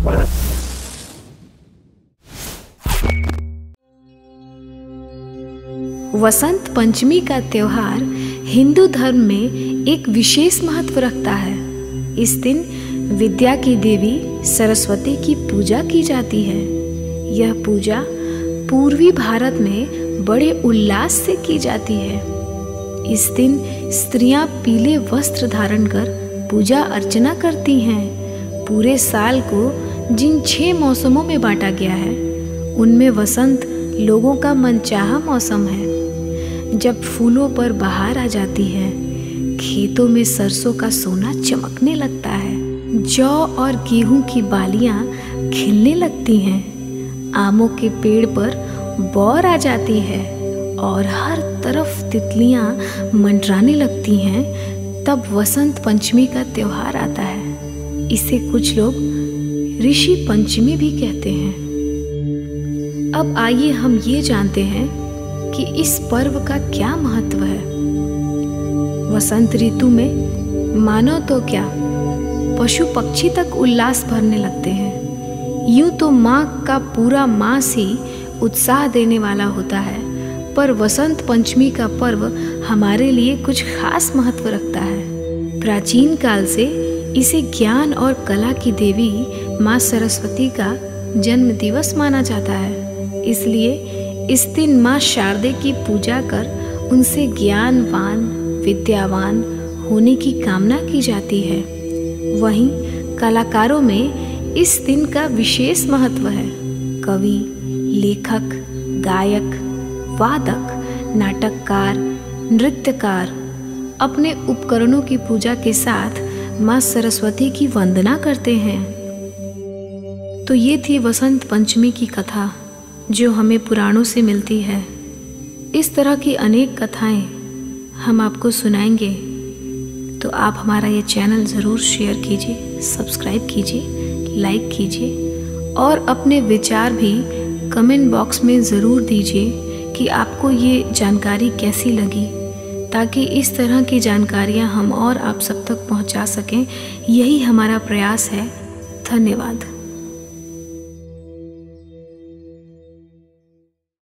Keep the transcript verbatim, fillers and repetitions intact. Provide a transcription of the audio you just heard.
वसंत पंचमी का त्योहार हिंदू धर्म में एक विशेष महत्व रखता है। इस दिन विद्या की देवी सरस्वती की पूजा की जाती है। यह पूजा पूर्वी भारत में बड़े उल्लास से की जाती है। इस दिन स्त्रियां पीले वस्त्र धारण कर पूजा अर्चना करती हैं। पूरे साल को जिन छह मौसमों में बांटा गया है, उनमें वसंत लोगों का मनचाहा मौसम है। जब फूलों पर बहार आ जाती है, खेतों में सरसों का सोना चमकने लगता है, जौ और गेहूं की बालियां खिलने लगती हैं, आमों के पेड़ पर बौर आ जाती है और हर तरफ तितलियां मंडराने लगती हैं, तब वसंत पंचमी का त्योहार आता है। इसे कुछ लोग ऋषि पंचमी भी कहते हैं। अब आइए हम ये जानते हैं कि इस पर्व का क्या महत्व है। वसंत ऋतु में मानो तो क्या, पशु पक्षी तक उल्लास भरने लगते हैं। यूं तो माँ का पूरा मास ही उत्साह देने वाला होता है, पर वसंत पंचमी का पर्व हमारे लिए कुछ खास महत्व रखता है। प्राचीन काल से इसे ज्ञान और कला की देवी माँ सरस्वती का जन्म दिवस माना जाता है। इसलिए इस दिन माँ शारदे की पूजा कर उनसे ज्ञानवान, विद्यावान होने की कामना की जाती है। वहीं कलाकारों में इस दिन का विशेष महत्व है। कवि, लेखक, गायक, वादक, नाटककार, नृत्यकार अपने उपकरणों की पूजा के साथ माँ सरस्वती की वंदना करते हैं। तो ये थी वसंत पंचमी की कथा, जो हमें पुराणों से मिलती है। इस तरह की अनेक कथाएं हम आपको सुनाएंगे, तो आप हमारा ये चैनल ज़रूर शेयर कीजिए, सब्सक्राइब कीजिए, लाइक कीजिए और अपने विचार भी कमेंट बॉक्स में ज़रूर दीजिए कि आपको ये जानकारी कैसी लगी, ताकि इस तरह की जानकारियाँ हम और आप सब तक पहुँचा सकें। यही हमारा प्रयास है। धन्यवाद।